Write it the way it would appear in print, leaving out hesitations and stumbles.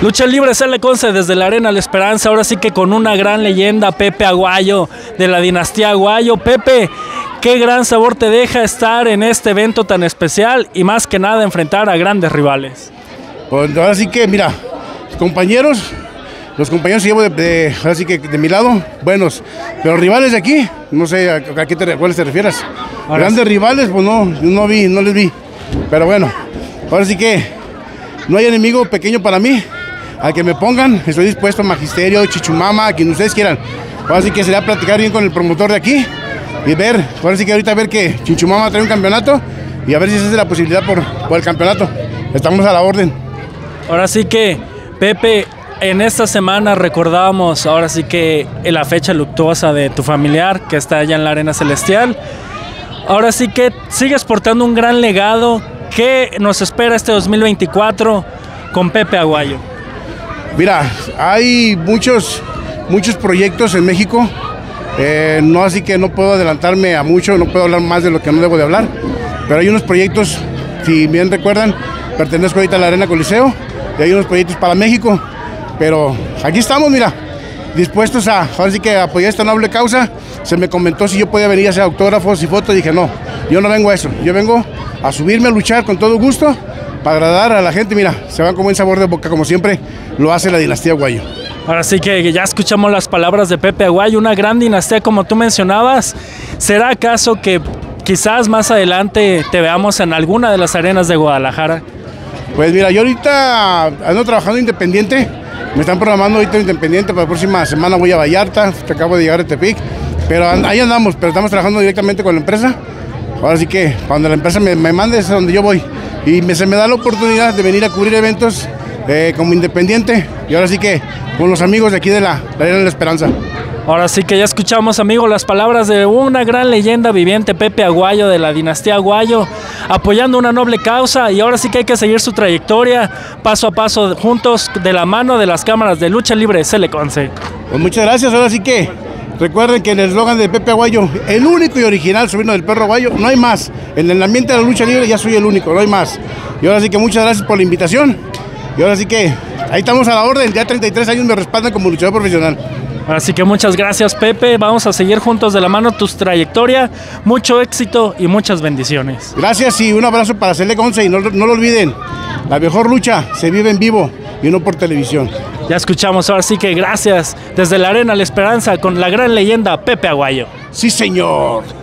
Lucha libre Cele Conce desde la Arena La Esperanza, ahora sí que con una gran leyenda, Pepe Aguayo, de la dinastía Aguayo. Pepe, qué gran sabor te deja estar en este evento tan especial y más que nada enfrentar a grandes rivales. Pues ahora sí que, mira, los compañeros que llevo ahora sí que de mi lado, buenos, pero rivales de aquí, no sé a cuáles te refieras. Grandes rivales, pues no les vi, pero bueno, ahora sí que no hay enemigo pequeño para mí. Al que me pongan, estoy dispuesto, Magisterio, Chichumama, a quien ustedes quieran. Ahora sí que sería platicar bien con el promotor de aquí y ver, ahora sí que ahorita ver que Chichumama trae un campeonato y a ver si se hace la posibilidad por el campeonato. Estamos a la orden. Ahora sí que, Pepe, en esta semana recordábamos ahora sí que la fecha luctuosa de tu familiar que está allá en la Arena Celestial. Ahora sí que sigues portando un gran legado. ¿Qué nos espera este 2024 con Pepe Aguayo? Mira, hay muchos proyectos en México, no, así que no puedo adelantarme a mucho, no puedo hablar más de lo que no debo de hablar, pero hay unos proyectos, si bien recuerdan, pertenezco ahorita a la Arena Coliseo, y hay unos proyectos para México, pero aquí estamos, mira, dispuestos ahora sí que a apoyar esta noble causa. Se me comentó si yo podía venir a hacer autógrafos y fotos, dije no, yo no vengo a eso, yo vengo a subirme a luchar con todo gusto, para agradar a la gente. Mira, se van con buen sabor de boca, como siempre lo hace la dinastía Aguayo. Ahora sí que ya escuchamos las palabras de Pepe Aguayo, una gran dinastía como tú mencionabas. ¿Será acaso que quizás más adelante te veamos en alguna de las arenas de Guadalajara? Pues mira, yo ahorita ando trabajando independiente, me están programando ahorita independiente, para la próxima semana voy a Vallarta, acabo de llegar a Tepic, pero ahí andamos, pero estamos trabajando directamente con la empresa. Ahora sí que cuando la empresa me mande es donde yo voy. Y se me da la oportunidad de venir a cubrir eventos como independiente y ahora sí que con los amigos de aquí de la Arena de la Esperanza. Ahora sí que ya escuchamos, amigos, las palabras de una gran leyenda viviente, Pepe Aguayo, de la dinastía Aguayo, apoyando una noble causa, y ahora sí que hay que seguir su trayectoria paso a paso, juntos, de la mano de las cámaras de Lucha Libre Cele Conce. Pues muchas gracias. Ahora sí que recuerden que en el eslogan de Pepe Aguayo, el único y original sobrino del perro Aguayo, no hay más. En el ambiente de la lucha libre ya soy el único, no hay más. Y ahora sí que muchas gracias por la invitación. Y ahora sí que ahí estamos a la orden. Ya 33 años me respaldan como luchador profesional. Así que muchas gracias, Pepe. Vamos a seguir juntos de la mano tu trayectoria. Mucho éxito y muchas bendiciones. Gracias y un abrazo para Cele Conce. Y no lo olviden, la mejor lucha se vive en vivo y no por televisión. Ya escuchamos, ahora sí que gracias desde la Arena La Esperanza con la gran leyenda Pepe Aguayo. Sí, señor.